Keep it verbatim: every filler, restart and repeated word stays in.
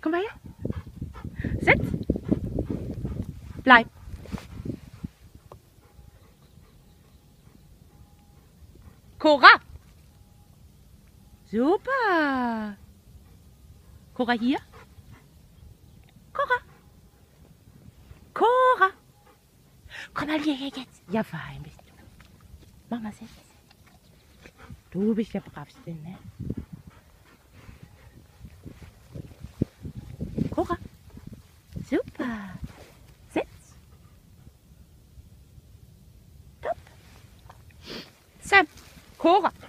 Komm mal her. Sitz. Bleib. Cora. Super. Cora hier. Cora. Cora. Komm mal hier, hier jetzt. Ja, fein bist du. Mach mal Sitz. Du bist der Bravste, ne? Cora. Super. Sitz. Top. Sam. Cora.